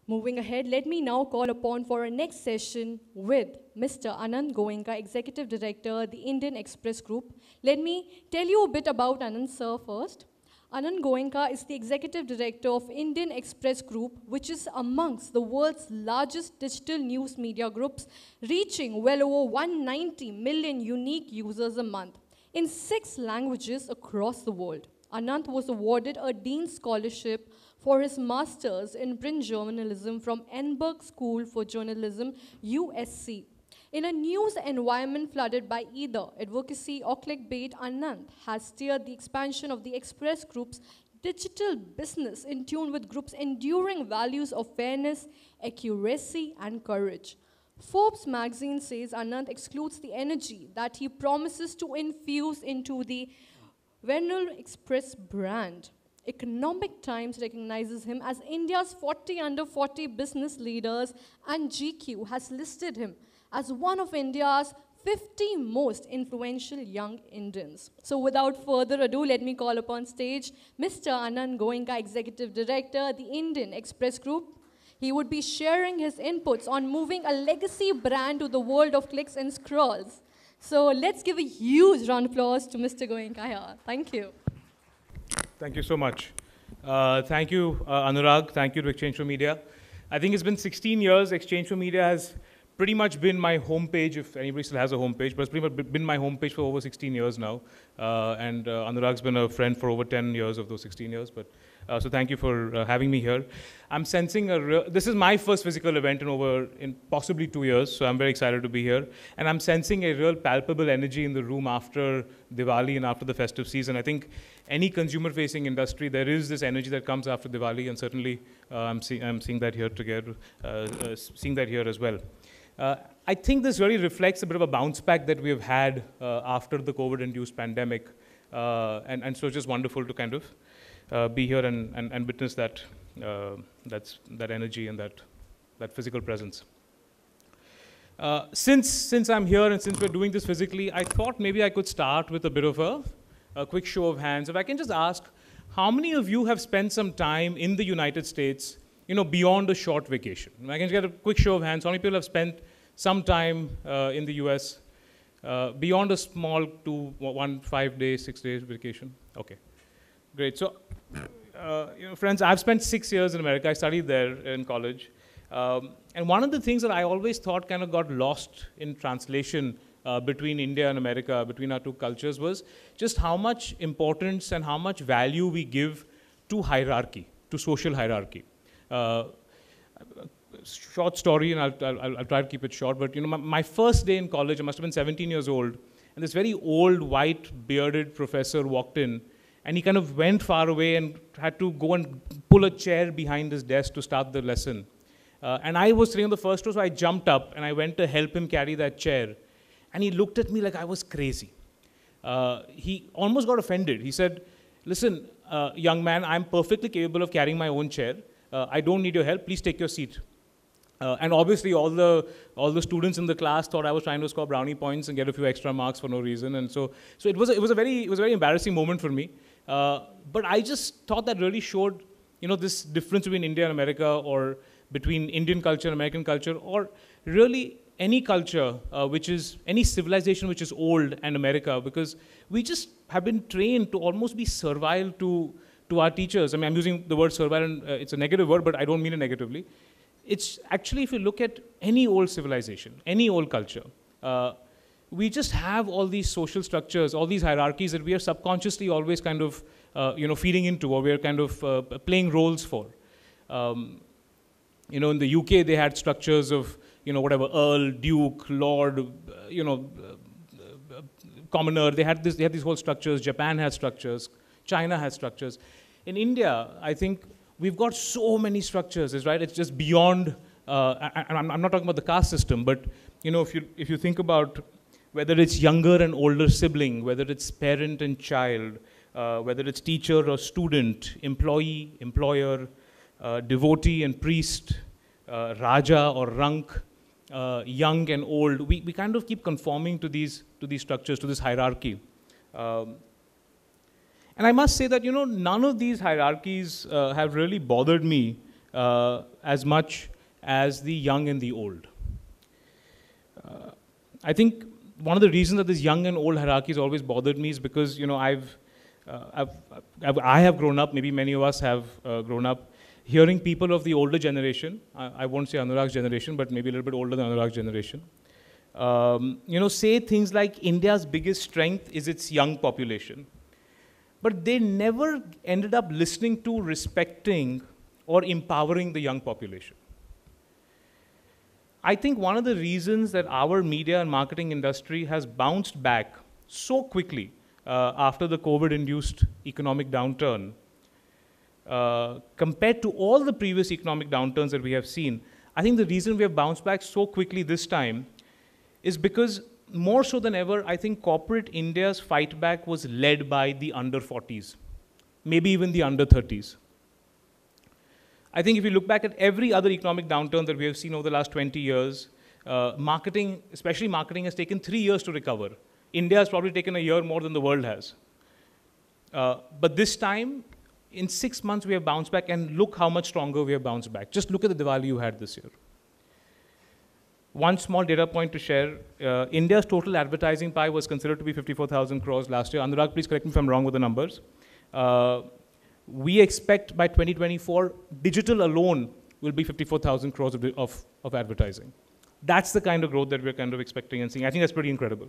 Moving ahead, let me now call upon for our next session with Mr. Anand Goenka, Executive Director, the Indian Express Group. Let me tell you a bit about Anand sir first. Anand Goenka is the Executive Director of Indian Express Group, which is amongst the world's largest digital news media groups, reaching well over 190 million unique users a month in 6 languages across the world. Anant was awarded a Dean Scholarship for his master's in print journalism from Edinburgh School for Journalism, USC. In a news environment flooded by either advocacy or clickbait, Anand has steered the expansion of the Express Group's digital business in tune with group's enduring values of fairness, accuracy, and courage. Forbes magazine says Anand excludes the energy that he promises to infuse into the Venel Express brand. Economic Times recognizes him as India's 40 under 40 business leaders, and GQ has listed him as one of India's 50 most influential young Indians. So without further ado, let me call upon stage Mr. Anand Goenka, Executive Director, the Indian Express Group. He would be sharing his inputs on moving a legacy brand to the world of clicks and scrolls. So let's give a huge round of applause to Mr. Goenka here. Thank you. Thank you so much. Thank you, Anurag. Thank you to Exchange for Media. I think it's been 16 years. Exchange for Media has pretty much been my homepage, if anybody still has a homepage, but it's pretty much been my homepage for over 16 years now. Anurag's been a friend for over 10 years of those 16 years. So thank you for having me here. I'm sensing this is my first physical event in possibly 2 years, so I'm very excited to be here. And I'm sensing a real palpable energy in the room after Diwali and after the festive season. I think any consumer-facing industry, there is this energy that comes after Diwali, and certainly I'm seeing that here together, seeing that here as well. I think this really reflects a bit of a bounce back that we have had after the COVID-induced pandemic. And so it's just wonderful to kind of be here and witness that energy and that physical presence. Since I'm here and since we're doing this physically, I thought maybe I could start with a bit of a quick show of hands. If I can just ask, how many of you have spent some time in the United States, beyond a short vacation? I can get a quick show of hands. How many people have spent some time in the US beyond a small 5 days, 6 days vacation? Okay, great. So, friends, I've spent 6 years in America. I studied there in college. And one of the things that I always thought kind of got lost in translation between India and America, between our two cultures, was just how much importance and how much value we give to hierarchy, to social hierarchy. Short story, and I'll try to keep it short, but my first day in college, I must have been 17 years old, and this very old, white, bearded professor walked in, and he kind of went far away and had to go and pull a chair behind his desk to start the lesson. And I was sitting on the first row, so I jumped up, and I went to help him carry that chair. And he looked at me like I was crazy. He almost got offended. He said, listen, young man, I'm perfectly capable of carrying my own chair. I don't need your help. Please take your seat. And obviously, all the students in the class thought I was trying to score brownie points and get a few extra marks for no reason. And so it was a very embarrassing moment for me. But I just thought that really showed, this difference between India and America, or between Indian culture and American culture, or really any culture, any civilization which is old, and America, because we just have been trained to almost be servile to our teachers. I mean, I'm using the word servile, and it's a negative word, but I don't mean it negatively. It's actually, if you look at any old civilization, any old culture, we just have all these social structures, all these hierarchies that we are subconsciously always kind of, feeding into, or we are kind of playing roles for. In the UK, they had structures of, whatever, Earl, Duke, Lord, commoner. They had these whole structures. Japan had structures. China has structures. In India, I think we've got so many structures, right? It's just beyond, and I'm not talking about the caste system, but if you think about whether it's younger and older sibling, whether it's parent and child, whether it's teacher or student, employee, employer, devotee and priest, Raja or Rank, young and old, we kind of keep conforming to these structures, to this hierarchy. And I must say that, none of these hierarchies have really bothered me as much as the young and the old. I think one of the reasons that this young and old hierarchy has always bothered me is because, you know, I have grown up, maybe many of us have grown up, hearing people of the older generation, I won't say Anurag's generation, but maybe a little bit older than Anurag's generation, you know, say things like India's biggest strength is its young population. But they never ended up listening to, respecting, or empowering the young population. I think one of the reasons that our media and marketing industry has bounced back so quickly after the COVID-induced economic downturn, compared to all the previous economic downturns that we have seen, I think the reason we have bounced back so quickly this time is because more so than ever, I think corporate India's fight back was led by the under 40s, maybe even the under 30s. I think if you look back at every other economic downturn that we have seen over the last 20 years, marketing, especially marketing, has taken 3 years to recover. India has probably taken a year more than the world has. But this time, in 6 months, we have bounced back, and look how much stronger we have bounced back. Just look at the Diwali you had this year. One small data point to share, India's total advertising pie was considered to be 54,000 crores last year. Anurag, please correct me if I'm wrong with the numbers. We expect by 2024, digital alone will be 54,000 crores of advertising. That's the kind of growth that we're kind of expecting and seeing. I think that's pretty incredible.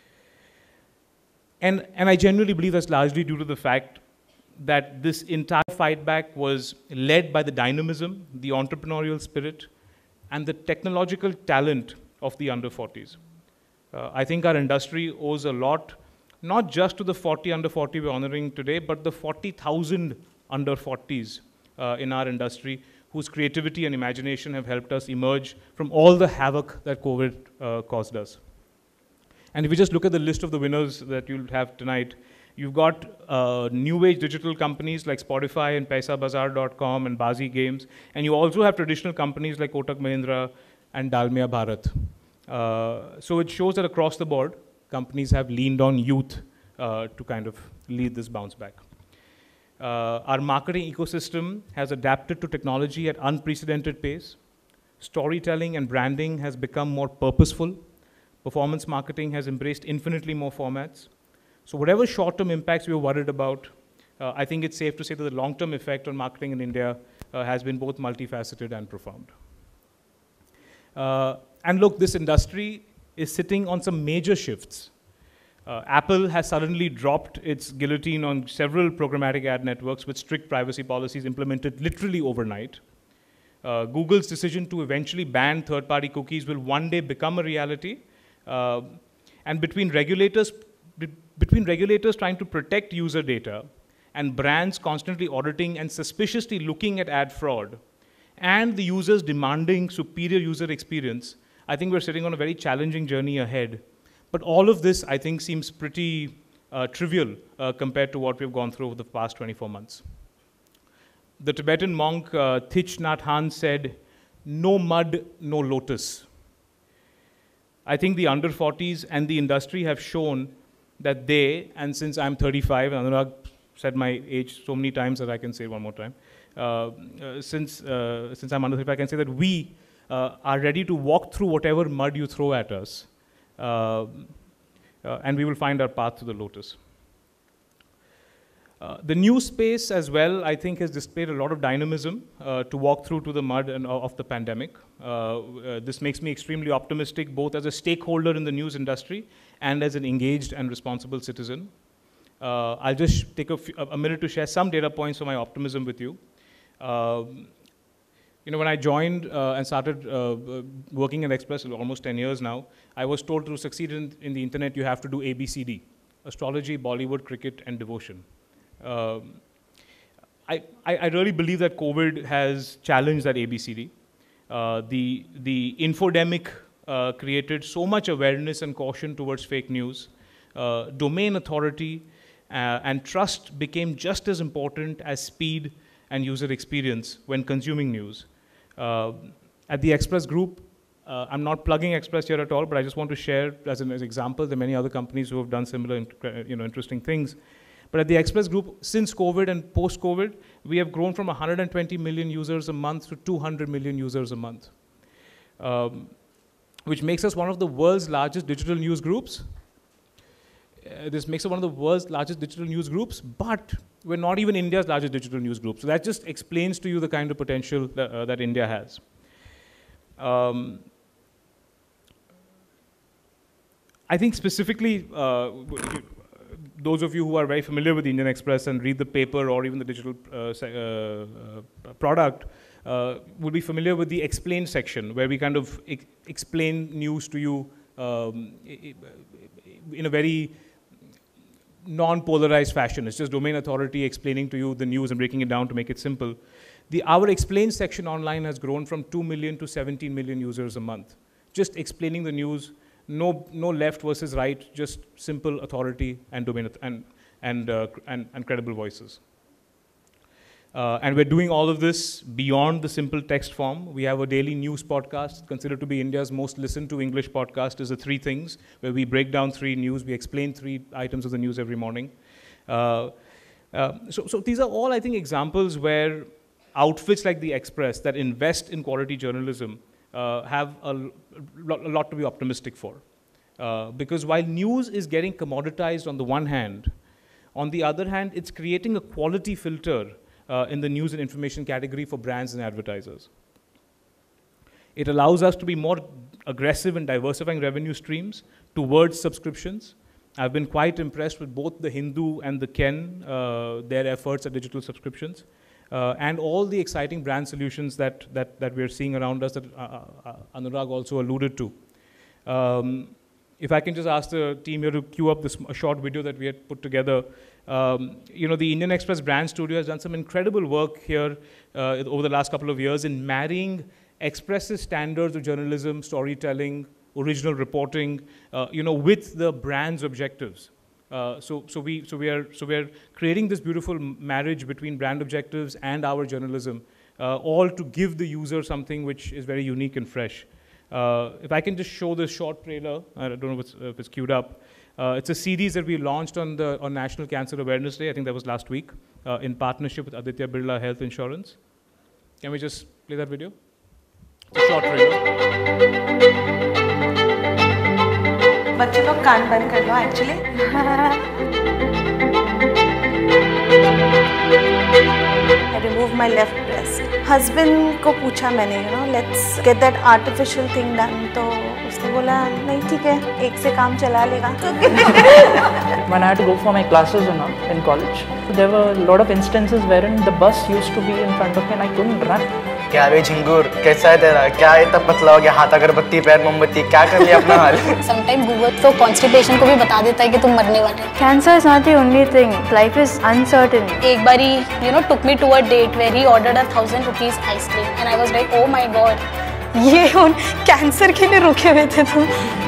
And I genuinely believe that's largely due to the fact that this entire fight back was led by the dynamism, the entrepreneurial spirit, and the technological talent of the under 40s. I think our industry owes a lot, not just to the 40 under 40 we're honoring today, but the 40,000 under 40s in our industry whose creativity and imagination have helped us emerge from all the havoc that COVID caused us. And if you just look at the list of the winners that you'll have tonight, you've got new age digital companies like Spotify and PaisaBazaar.com and Bazi Games. And you also have traditional companies like Kotak Mahindra and Dalmia Bharat. So it shows that across the board, companies have leaned on youth to kind of lead this bounce back. Our marketing ecosystem has adapted to technology at unprecedented pace. Storytelling and branding has become more purposeful. Performance marketing has embraced infinitely more formats. So whatever short-term impacts we were worried about, I think it's safe to say that the long-term effect on marketing in India has been both multifaceted and profound. And look, this industry is sitting on some major shifts. Apple has suddenly dropped its guillotine on several programmatic ad networks with strict privacy policies implemented literally overnight. Google's decision to eventually ban third-party cookies will one day become a reality. And between regulators trying to protect user data and brands constantly auditing and suspiciously looking at ad fraud and the users demanding superior user experience, I think we're sitting on a very challenging journey ahead. But all of this, I think, seems pretty trivial compared to what we've gone through over the past 24 months. The Tibetan monk Thich Nhat Hanh said, "No mud, no lotus." I think the under 40s and the industry have shown that they, and since I'm 35, and Anurag said my age so many times that I can say it one more time, since I'm under 35, I can say that we are ready to walk through whatever mud you throw at us, and we will find our path to the lotus. The new space as well, I think, has displayed a lot of dynamism to walk through to the mud of the pandemic. This makes me extremely optimistic, both as a stakeholder in the news industry and as an engaged and responsible citizen. I'll just take a minute to share some data points for my optimism with you. You know, when I joined and started working at Express, almost 10 years now, I was told to succeed in the internet, you have to do ABCD: astrology, Bollywood, cricket, and devotion. I really believe that COVID has challenged that ABCD. The infodemic created so much awareness and caution towards fake news. Domain authority and trust became just as important as speed and user experience when consuming news. At the Express Group, I'm not plugging Express here at all, but I just want to share as an example, there are many other companies who have done similar interesting things. But at the Express Group, since COVID and post-COVID, we have grown from 120 million users a month to 200 million users a month, which makes us one of the world's largest digital news groups. This makes us one of the world's largest digital news groups, but we're not even India's largest digital news group. So that just explains to you the kind of potential that India has. I think specifically, those of you who are very familiar with the Indian Express and read the paper or even the digital product will be familiar with the explain section, where we kind of explain news to you in a very non-polarized fashion. It's just domain authority explaining to you the news and breaking it down to make it simple. Our explain section online has grown from 2 million to 17 million users a month. Just explaining the news, no left versus right, just simple authority and domain and credible voices. And we're doing all of this beyond the simple text form. We have a daily news podcast, considered to be India's most listened to English podcast, is the Three Things, where we break down 3 news. We explain 3 items of the news every morning. So these are all, I think, examples where outfits like the Express that invest in quality journalism have a lot to be optimistic for. Because while news is getting commoditized on the one hand, on the other hand, it's creating a quality filter in the news and information category for brands and advertisers. It allows us to be more aggressive in diversifying revenue streams towards subscriptions. I've been quite impressed with both the Hindu and the Ken, their efforts at digital subscriptions, and all the exciting brand solutions that we're seeing around us that Anurag also alluded to. If I can just ask the team here to queue up this short video that we had put together. You know, the Indian Express Brand Studio has done some incredible work here over the last couple of years in marrying Express's standards of journalism, storytelling, original reporting, you know, with the brand's objectives. So we are creating this beautiful marriage between brand objectives and our journalism, all to give the user something which is very unique and fresh. If I can just show this short trailer, I don't know if it's queued up. It's a series that we launched on National Cancer Awareness Day. I think that was last week, in partnership with Aditya Birla Health Insurance. Can we just play that video? It's a short trailer. बच्चे लोग कान बंद कर लो actually I removed my left breast. Husband को पूछा मैंने, you know, let's get that artificial thing done. तो उसने बोला नहीं ठीक है, एक से काम चला लेगा. When I had to go for my classes in college, there were a lot of instances wherein the bus used to be in front of me and I couldn't run. क्या रे झिंगूर कैसा है तेरा क्या इतना पतला हो गया हाथ अगरबत्ती पैर मोमबत्ती क्या कर लिया अपना हाल समटाइम गूगल तो कॉन्स्टिपेशन को भी बता देता है कि तुम मरने वाले हो cancer is not the only thing life is uncertain एक बारी you know took me to a date where he ordered 1000 rupees ice cream and I was like oh my God ये उन कैंसर के लिए रुके हुए थे तुम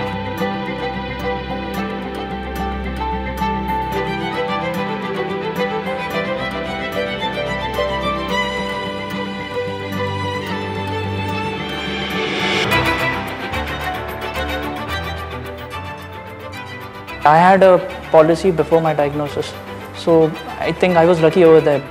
I had a policy before my diagnosis, so I think I was lucky over there.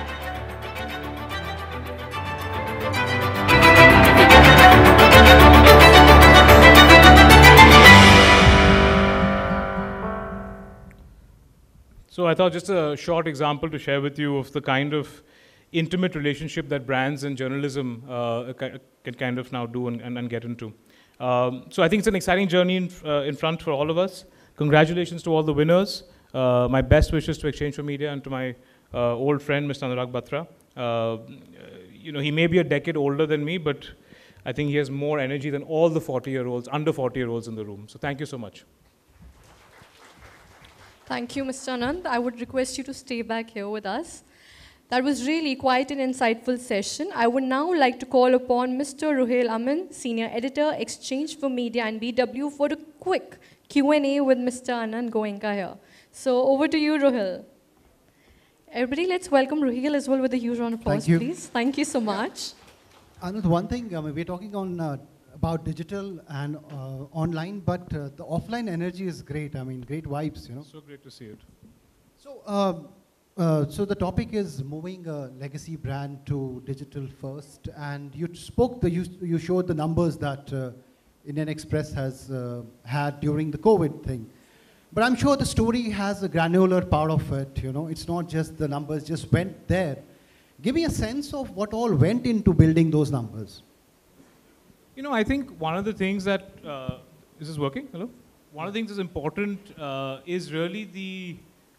So I thought just a short example to share with you of the kind of intimate relationship that brands and journalism can kind of now do and get into. So I think it's an exciting journey in front for all of us. Congratulations to all the winners. My best wishes to Exchange for Media and to my old friend, Mr. Anurag Batra. You know, he may be a decade older than me, but I think he has more energy than all the 40-year-olds, under 40-year-olds in the room. So thank you so much. Thank you, Mr. Anand. I would request you to stay back here with us. That was really quite an insightful session. I would now like to call upon Mr. Ruhail Amin, Senior Editor, Exchange for Media and BW, for a quick Q&A with Mr. Anand Goenka here. So over to you, Ruhail. Everybody, let's welcome Ruhail as well with a huge round of applause, please. Thank you so much. Anand, one thing, we're talking on about digital and online, but the offline energy is great. I mean, great vibes, you know. So great to see it. So the topic is moving a legacy brand to digital first, and you showed the numbers that Indian Express has had during the COVID thing. But I'm sure the story has a granular part of it. You know, it's not just the numbers just went there. Give me a sense of what all went into building those numbers. You know, I think one of the things that is this working? Hello. One of the things that's important is really the.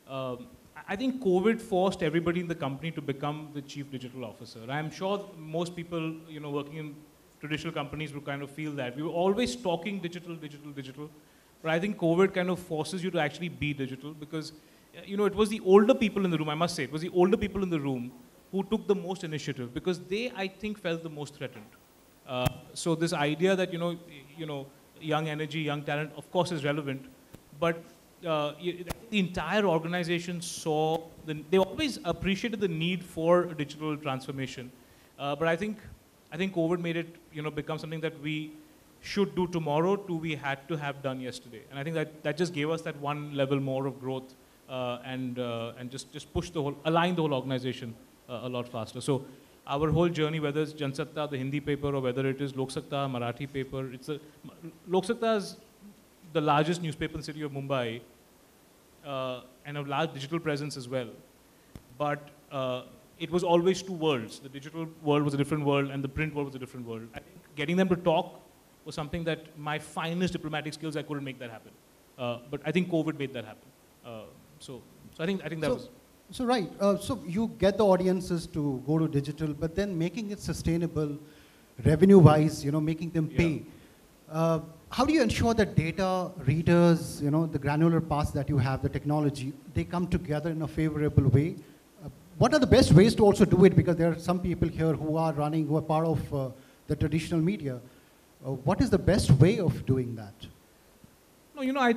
I think COVID forced everybody in the company to become the chief digital officer. I'm sure most people, you know, working in traditional companies would kind of feel that. We were always talking digital, digital, digital. But I think COVID kind of forces you to actually be digital because, you know, it was the older people in the room, I must say, it was the older people in the room who took the most initiative because they, I think, felt the most threatened. So this idea that, you know, young energy, young talent, of course, is relevant, but the entire organization saw, they always appreciated the need for digital transformation. But I think COVID made it, you know, become something that we should do tomorrow to we had to have done yesterday. And I think that just gave us that one level more of growth and just push align the whole organization a lot faster. So our whole journey, whether it's Jansatta, the Hindi paper, or whether it is Lok Satta, Marathi paper, Lok Satta is the largest newspaper in the city of Mumbai, and a large digital presence as well. But it was always two worlds. The digital world was a different world and the print world was a different world. I think getting them to talk was something that my finest diplomatic skills, I couldn't make that happen. But I think COVID made that happen. So I think that was... So right, so you get the audiences to go to digital, but then making it sustainable, revenue-wise, you know, making them pay. Yeah. How do you ensure that data, readers, you know, the granular parts that you have, the technology, they come together in a favorable way? What are the best ways to also do it? Because there are some people here who are part of the traditional media. What is the best way of doing that? No, you know, I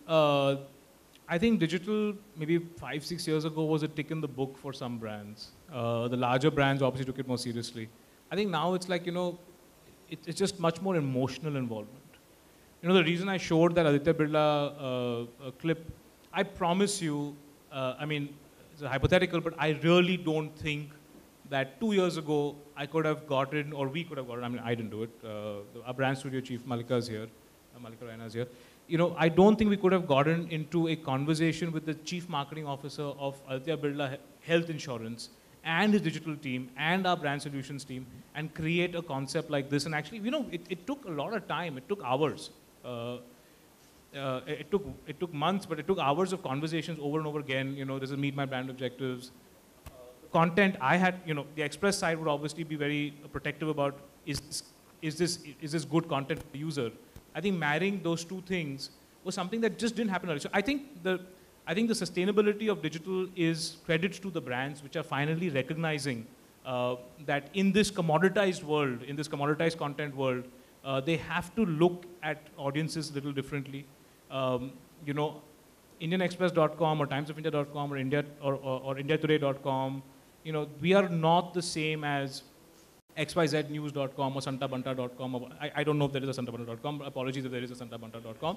think digital maybe 5-6 years ago was a tick in the book for some brands. The larger brands obviously took it more seriously. I think now it's like, you know, it's just much more emotional involvement. You know, the reason I showed that Aditya Birla clip, I promise you, I mean, it's a hypothetical, but I really don't think that 2 years ago I could have gotten, or we could have gotten, I mean, I didn't do it. Our brand studio chief, Malika is here. Malika Raina is here. You know, I don't think we could have gotten into a conversation with the chief marketing officer of Aditya Birla Health Insurance and his digital team and our brand solutions team and create a concept like this. And actually, you know, it took a lot of time. It took hours. It took months, but it took hours of conversations over and over again. You know, does it meet my brand objectives? Content I had, you know, the Express side would obviously be very protective about is this good content for the user. I think marrying those two things was something that just didn't happen earlier. So I think the sustainability of digital is credit to the brands which are finally recognizing that in this commoditized world, in this commoditized content world, they have to look at audiences a little differently. You know, IndianExpress.com or TimesOfIndia.com or IndiaToday.com, you know, we are not the same as XYZnews.com or SantaBanta.com. I don't know if there is a SantaBanta.com. Apologies if there is a SantaBanta.com.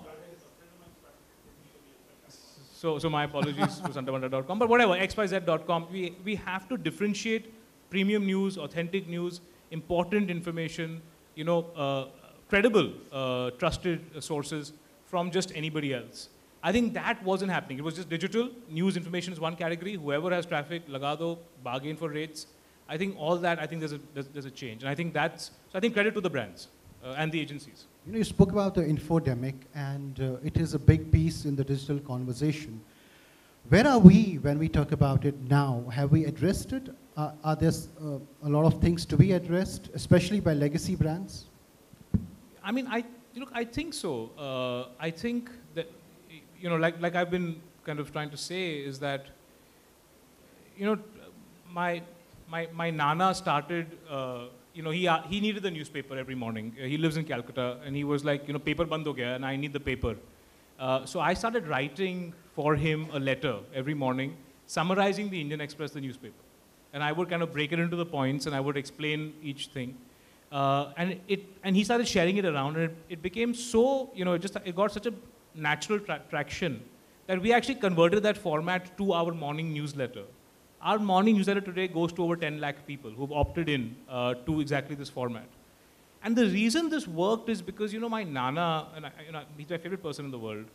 So my apologies to SantaBanta.com. But whatever, XYZ.com, we have to differentiate premium news, authentic news, important information, you know, credible, trusted sources from just anybody else. I think that wasn't happening. It was just digital. News information is one category. Whoever has traffic, lagado, bargain for rates. I think all that, I think there's a change. And I think so I think credit to the brands and the agencies. You know, you spoke about the infodemic, and it is a big piece in the digital conversation. Where are we when we talk about it now? Have we addressed it? Are there a lot of things to be addressed, especially by legacy brands? I mean, I think so. I think that, you know, like I've been kind of trying to say is that, you know, my Nana started, you know, he needed the newspaper every morning. He lives in Calcutta, and he was like, you know, paper band ho gaya, and I need the paper. So I started writing for him a letter every morning, summarizing the Indian Express, the newspaper. And I would kind of break it into the points, and I would explain each thing. And he started sharing it around, and it became so, you know, it got such a natural traction that we actually converted that format to our morning newsletter. Our morning newsletter today goes to over 10 lakh people who've opted in to exactly this format. And the reason this worked is because, my Nana, and he's my favorite person in the world,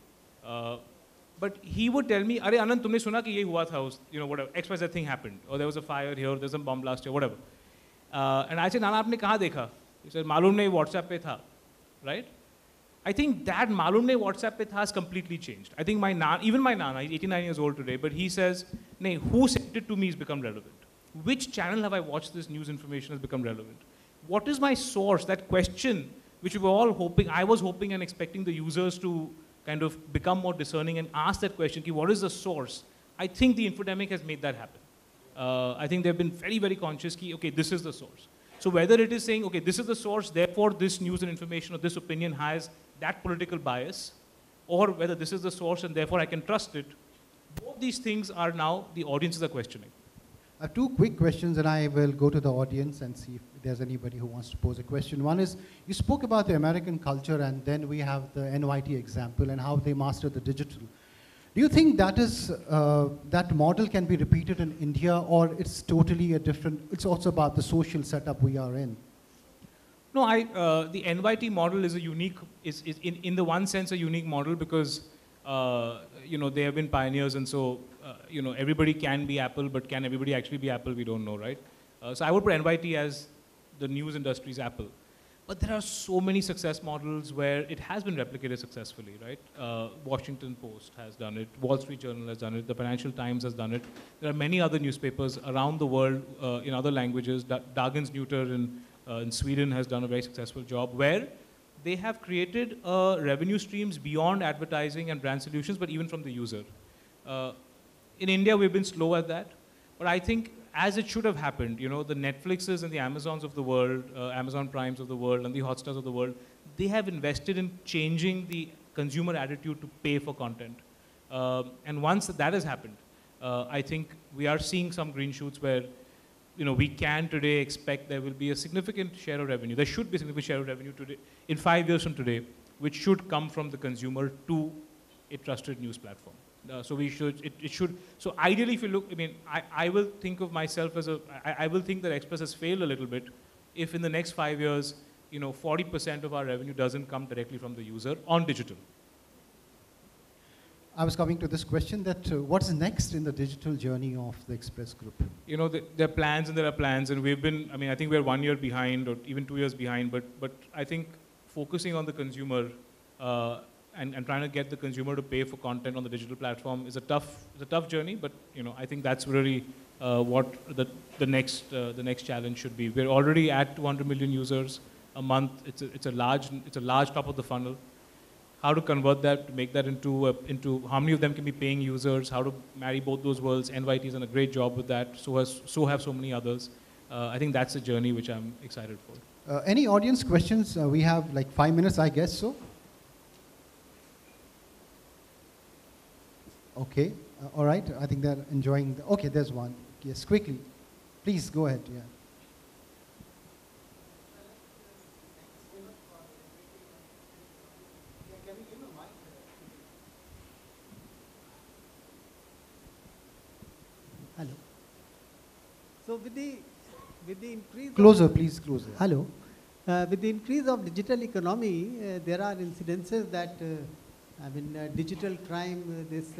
but he would tell me, Arey Anand, tumne suna ki ye hua tha, whatever, XYZ thing happened, or there was a fire here, there's a bomb blast here, whatever. And I said, Nana, aapne kahan dekha? He said, Malum nahi, WhatsApp pe tha, right? I think that Malum nahi WhatsApp pe tha has completely changed. I think even my Nana, he's 89 years old today, but he says, nahi, who sent it to me has become relevant. Which channel have I watched this news information has become relevant? What is my source? That question, which we were all hoping, I was hoping and expecting the users to kind of become more discerning and ask that question, what is the source? I think the infodemic has made that happen. I think they've been very, very conscious, okay, this is the source. So whether it is saying, okay, this is the source, therefore this news and information or this opinion has that political bias, or whether this is the source and therefore I can trust it, both these things are now the audiences are questioning. I have two quick questions, and I will go to the audience and see if there's anybody who wants to pose a question. One is, you spoke about the American culture, and then we have the NYT example and how they mastered the digital. Do you think that is that model can be repeated in India, or it's totally a different? It's also about the social setup we are in. No, the NYT model is a unique, is in the one sense a unique model because they have been pioneers, and so everybody can be Apple, but can everybody actually be Apple? We don't know, right? So I would put NYT as the news industry's Apple. But there are so many success models where it has been replicated successfully, right? Washington Post has done it, Wall Street Journal has done it, the Financial Times has done it. There are many other newspapers around the world in other languages. Dagens Nyheter in Sweden has done a very successful job where they have created revenue streams beyond advertising and brand solutions, but even from the user. In India, we've been slow at that, but I think as it should have happened, the Netflixes and the Amazons of the world, Amazon Primes of the world, and the Hotstars of the world, they have invested in changing the consumer attitude to pay for content. And once that has happened, I think we are seeing some green shoots where, we can today expect there will be a significant share of revenue. There should be a significant share of revenue today, in 5 years from today, which should come from the consumer to a trusted news platform. So we should, it should, so ideally if you look, I will think of myself as I will think that Express has failed a little bit if in the next 5 years, 40% of our revenue doesn't come directly from the user on digital. I was coming to this question that what's next in the digital journey of the Express Group? There are plans and there are plans, and we've been, I think we're 1 year behind or even 2 years behind, but I think focusing on the consumer and trying to get the consumer to pay for content on the digital platform is a tough journey, but I think that's really what the next challenge should be. We're already at 200 million users a month. It's a large top of the funnel. How to convert that, to make that into how many of them can be paying users, how to marry both those worlds. NYT has done a great job with that, so have so many others. I think that's a journey which I'm excited for. Any audience questions? We have like 5 minutes, I guess so. Okay, all right, I think they're enjoying, okay, there's one. Yes, quickly, please go ahead, yeah. Hello. So with the increase closer, please, closer. Hello. With the increase of digital economy, there are incidences that digital crime, this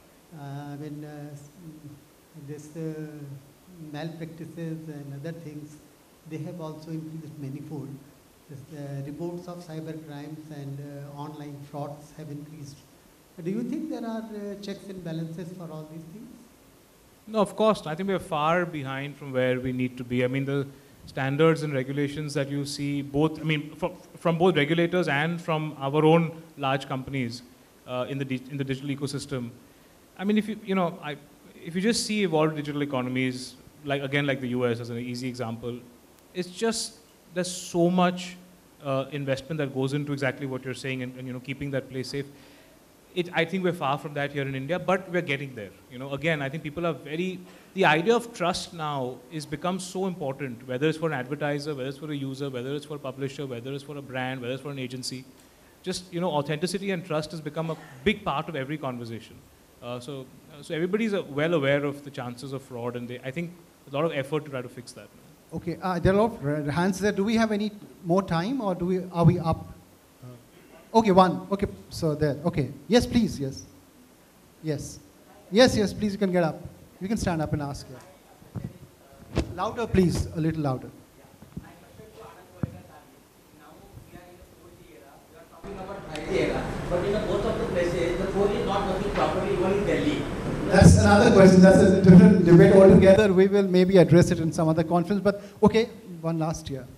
malpractices and other things, they have also increased manifold. Reports of cyber crimes and online frauds have increased. Do you think there are checks and balances for all these things? No, of course. I think we're far behind from where we need to be. The standards and regulations that you see, both, from both regulators and from our own large companies in the digital ecosystem. If you just see evolved digital economies, like the US as an easy example, it's just there's so much investment that goes into exactly what you're saying and keeping that place safe. I think we're far from that here in India, but we're getting there. Again, I think people are the idea of trust now is become so important, whether it's for an advertiser, whether it's for a user, whether it's for a publisher, whether it's for a brand, whether it's for an agency. Just, authenticity and trust has become a big part of every conversation. So everybody's well aware of the chances of fraud, and I think a lot of effort to try to fix that. Okay, there are a lot of hands there. Do we have any more time, or are we up? Okay, one. Okay, so there. Okay, yes, please, yes, yes, yes, yes. Please, you can get up. You can stand up and ask. Yeah. Louder, please, a little louder. But in both of the places, the 4G is not working properly, even in Delhi. That's another question. That's a different debate altogether. We will maybe address it in some other conference. But okay, one last year.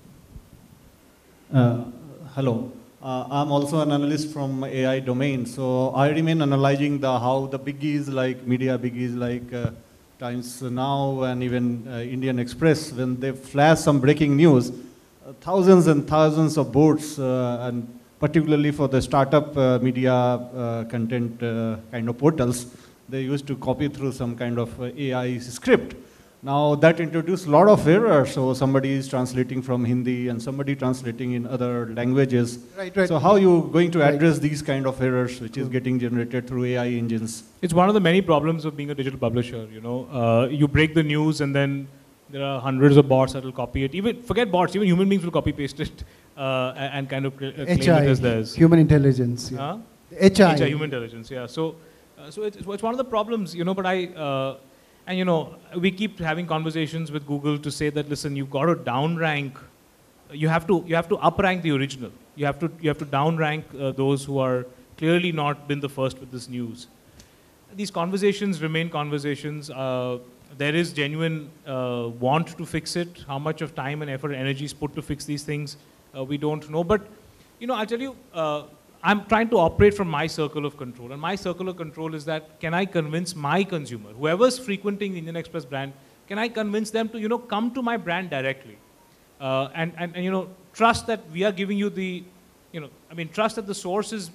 Hello. I'm also an analyst from AI domain. So I remain analyzing how the biggies like media biggies like Times Now and even Indian Express, when they flash some breaking news, thousands and thousands of boards and particularly for the startup media content kind of portals, they used to copy through some kind of AI script. Now that introduced a lot of errors. So somebody is translating from Hindi and somebody translating in other languages. Right, right. So how are you going to address these kind of errors which is getting generated through AI engines? It's one of the many problems of being a digital publisher. You know, you break the news and then there are hundreds of bots that will copy it. Even forget bots, even human beings will copy paste it and kind of claim it as theirs. Human intelligence. Yeah. HI, human intelligence. Yeah. So it's one of the problems. You know, but and you know, we keep having conversations with Google to say that, listen, you've got to downrank. You have to uprank the original. You have to downrank those who are clearly not been the first with this news. These conversations remain conversations. There is genuine want to fix it. How much of time and effort and energy is put to fix these things, we don't know. But you know, I'll tell you, I'm trying to operate from my circle of control. And my circle of control is that, can I convince my consumer, whoever's frequenting the Indian Express brand, can I convince them to, you know, come to my brand directly? And you know, trust that we are giving you the, you know, I mean, trust that the source is,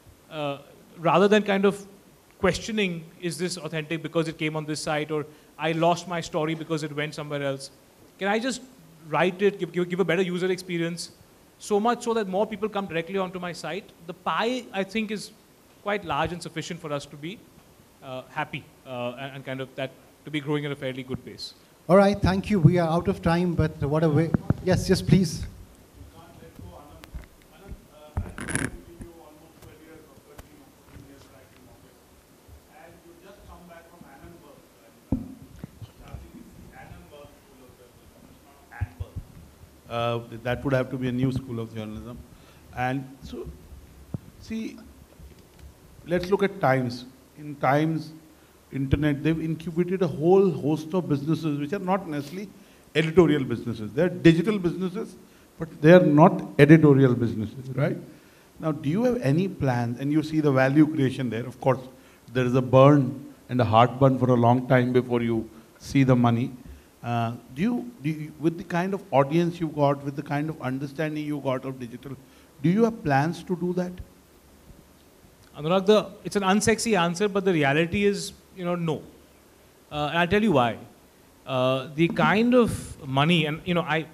rather than kind of questioning, is this authentic because it came on this site, or I lost my story because it went somewhere else. Can I just write it, give a better user experience, so much so that more people come directly onto my site? The pie, I think, is quite large and sufficient for us to be happy and kind of that to be growing at a fairly good pace. All right, thank you. We are out of time, but what a way. Yes, yes, please. That would have to be a new school of journalism. And so, see, let's look at Times. In Times, Internet, they've incubated a whole host of businesses which are not necessarily editorial businesses. They're digital businesses, but they are not editorial businesses, right? Now, do you have any plans, and you see the value creation there, of course, there is a burn and a heartburn for a long time before you see the money. Do you, with the kind of audience you got, with the kind of understanding you got of digital, do you have plans to do that? Anurag, it's an unsexy answer, but the reality is, you know, no. And I'll tell you why. The kind of money, and you know, I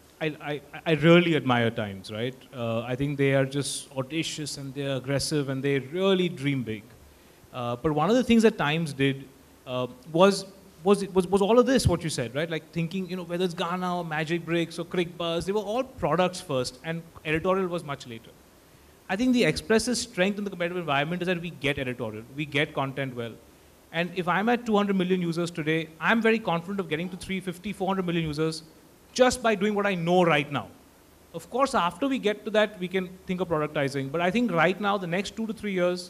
really admire Times, right? I think they are just audacious and they're aggressive and they really dream big. But one of the things that Times did was all of this, what you said, right? Like thinking, you know, whether it's Gaana or Magic Bricks or ClickBuzz, they were all products first and editorial was much later. I think the Express's strength in the competitive environment is that we get editorial, we get content well. And if I'm at 200 million users today, I'm very confident of getting to 350, 400 million users just by doing what I know right now. Of course, after we get to that, we can think of productizing. But I think right now, the next 2 to 3 years,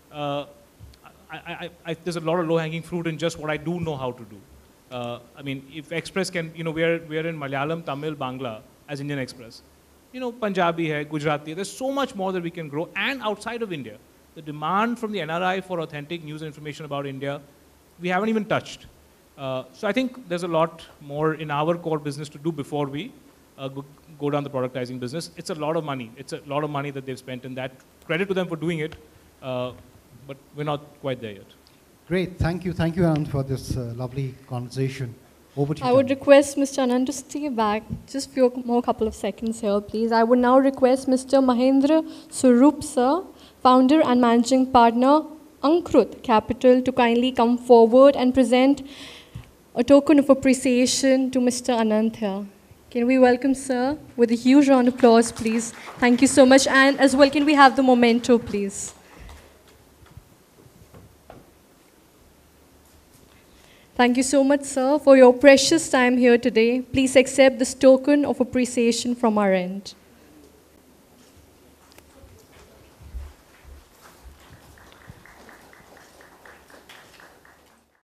there's a lot of low-hanging fruit in just what I do know how to do. I mean, if Express can, you know, we are in Malayalam, Tamil, Bangla as Indian Express. You know, Punjabi hai, Gujarati, there's so much more that we can grow. And outside of India, the demand from the NRI for authentic news and information about India, we haven't even touched. So I think there's a lot more in our core business to do before we go down the productizing business. It's a lot of money. It's a lot of money that they've spent in that. Credit to them for doing it. But we're not quite there yet. Great. Thank you, Anand, for this lovely conversation. Over to you. I would request Mr. Anand to stay back just for a more couple of seconds here, please. I would now request Mr. Mahendra Swarup, sir, founder and managing partner, Ankrut Capital to kindly come forward and present a token of appreciation to Mr. Anand here. Can we welcome sir with a huge round of applause, please? Thank you so much. And as well, can we have the memento, please? Thank you so much, sir, for your precious time here today. Please accept this token of appreciation from our end.